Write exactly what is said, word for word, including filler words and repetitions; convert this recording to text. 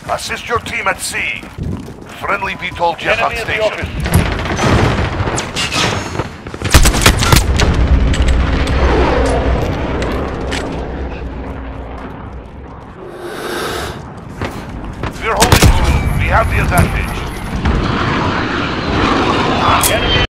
Assist your team at sea. Friendly V TOL jet on Enemy in the station. office. We're holding two. We have the advantage. Enemy